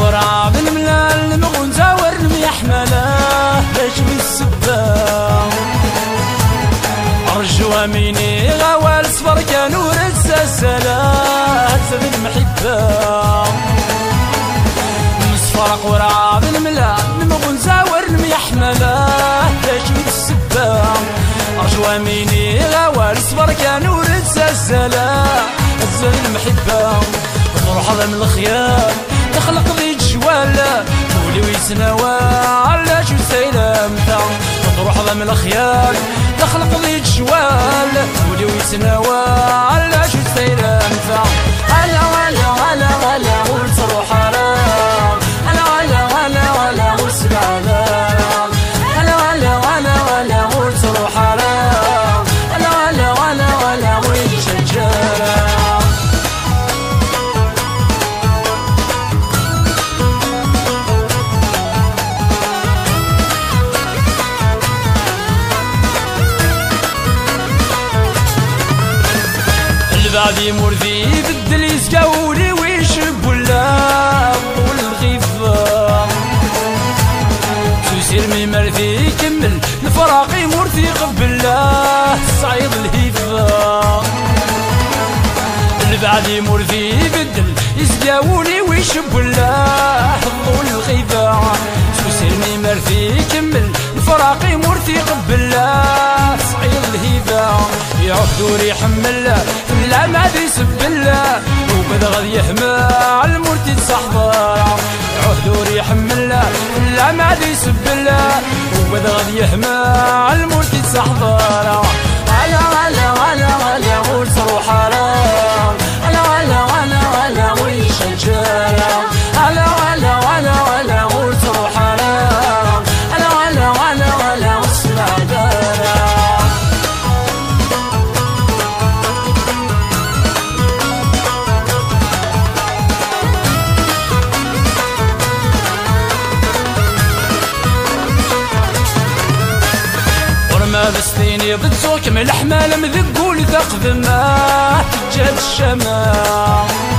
ورا بالملال المغنزة ورمي حمله باش بالسبا رجوا ميني غوال صفر كانوا رساسلات بالمحبة مصفرق ورا بالملال المغنزة ورمي حمله باش بالسبا رجوا ميني غوال صفر كانوا رساسلات المحبة تروح من الخيال تخلق ذي جوال تولي ويسنوى على شو سيلامتا تروح من الخيال تخلق ذي جوال تولي ويسنوى على شو سيلامتا هلا هلا هلا هلا وتروح حرام هلا هلا هلا هلا وسلالة هلا هلا هلا هلا وتروح حرام هلا هلا هلا هلا ويتشجرة بعدي مرذي بدل يسقاولي ويشب ولا والغيفة سير من مرثي يكمل الفراقي مرثي قبله صعيد الهيفة بعدي مرثي بدل يسقاولي ويشب ولا والغيفة سير من مرثي يكمل الفراقي مرثي قبله صعيد الهيفة يعهد يحمل لا ما يسب الله وبدا غادي يحمل المرتد صحبه عهد يحمل لا ما يسب الله وبدا غادي يحمل المرتد صحبه هلا هلا هلا هلا وتروح حرام هلا هلا هلا هلا ويشجرة هلا هلا هلا هلا وتروح حرام هلا هلا هلا هلا وسلالة بستيني بتزوك من الحمال مذقول ثقب ما تجاد الشمال